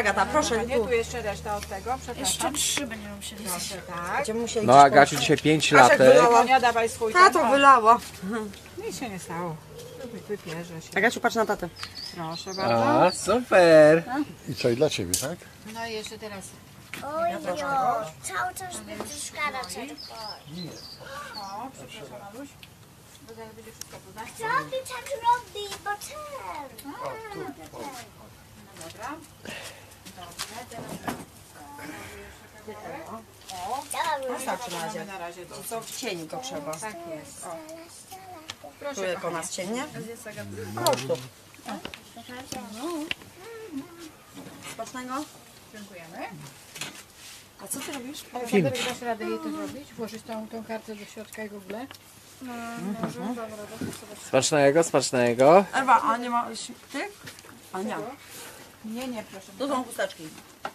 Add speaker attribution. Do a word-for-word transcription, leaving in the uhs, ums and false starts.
Speaker 1: Agata, proszę.
Speaker 2: Nie, tu jeszcze reszta od tego,
Speaker 3: Jeszcze
Speaker 2: przepraszam.
Speaker 3: trzy będziemy musieli zjeść.
Speaker 2: Proszę, tak.
Speaker 1: Będziemy musieli
Speaker 4: No
Speaker 1: gdzieś
Speaker 4: Agasiu dzisiaj pięć
Speaker 1: Kaszek
Speaker 4: latek.
Speaker 1: wylała.
Speaker 2: Monia, dawaj swój
Speaker 1: Tato
Speaker 2: ten.
Speaker 1: wylała.
Speaker 2: Nic się nie stało. Wypierze się.
Speaker 1: Agasiu, patrz na tatę.
Speaker 2: Proszę bardzo.
Speaker 4: A, super.
Speaker 5: I co, i dla ciebie, tak?
Speaker 2: No i jeszcze teraz.
Speaker 6: Ojo, cały czas będzie szkala czerpać.
Speaker 2: O, przepraszam, Aluś. Bo zaraz będzie wszystko tu, tak?
Speaker 6: Co ty tak robi, bo ten.
Speaker 2: No dobra. Dobrze, teraz.
Speaker 1: Wystarczy na razie.
Speaker 2: Mamy na razie to.
Speaker 1: Co w cieniu go trzeba.
Speaker 2: Tak jest. O.
Speaker 1: Tu
Speaker 2: Proszę,
Speaker 1: jako
Speaker 2: kochani.
Speaker 1: nas cienie.
Speaker 2: Jest Agata.
Speaker 1: Chodź tu. Smacznego.
Speaker 2: Dziękujemy.
Speaker 1: A co ty robisz?
Speaker 2: Film. Dasz radę jej to zrobić? Włożyć tą, tą kartę do środka i w ogóle?
Speaker 4: Smacznego, smacznego.
Speaker 1: Ewa, a nie ma tych? A nie.
Speaker 2: Nie, nie, proszę.
Speaker 1: Tu są chusteczki.